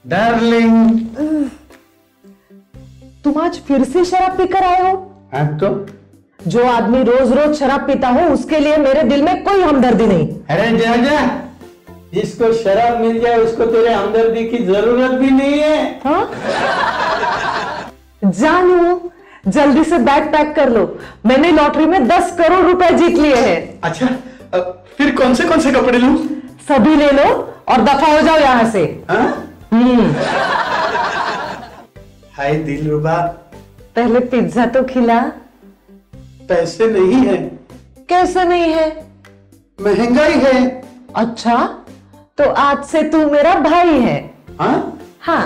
Darling, तुम आज फिर से शराब पीकर आए हो? हाँ तो जो आदमी रोज रोज शराब पीता हो उसके लिए मेरे दिल में कोई हमदर्दी नहीं। अरे जा जा, जिसको शराब मिल जाए उसको तेरे हमदर्दी की जरूरत भी नहीं है। हाँ? जानू, जल्दी से बैग पैक कर लो, मैंने लॉटरी में 10 करोड़ रुपए जीत लिए हैं। अच्छा, फिर कौन से कपड़े लूं? सभी ले लो और दफा हो जाओ यहां से। हाँ? हाय दिलरुबा, पहले पिज्जा तो खिला। पैसे नहीं है। कैसे नहीं है? महंगाई है। अच्छा, तो आज से तू मेरा भाई है। हाँ? हाँ।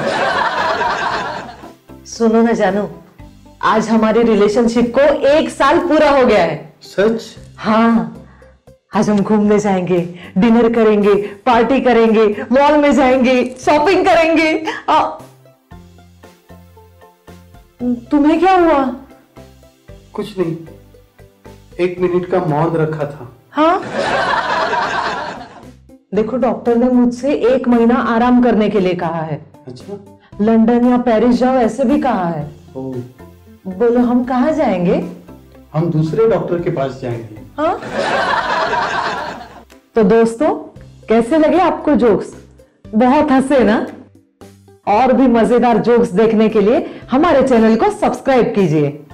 सुनो ना जानू, आज हमारी रिलेशनशिप को 1 साल पूरा हो गया है। सच? हाँ, आज हम घूमने जाएंगे, डिनर करेंगे, पार्टी करेंगे, मॉल में जाएंगे, शॉपिंग करेंगे। तुम्हें क्या हुआ? कुछ नहीं, 1 मिनट का मौन रखा था। हाँ? देखो, डॉक्टर ने मुझसे 1 महीना आराम करने के लिए कहा है। अच्छा? लंदन या पेरिस जाओ ऐसे भी कहा है। ओ, बोलो हम कहाँ जाएंगे? हम दूसरे डॉक्टर के पास जाएंगे। हाँ? तो दोस्तों, कैसे लगे आपको जोक्स? बहुत हंसे ना? और भी मजेदार जोक्स देखने के लिए हमारे चैनल को सब्सक्राइब कीजिए।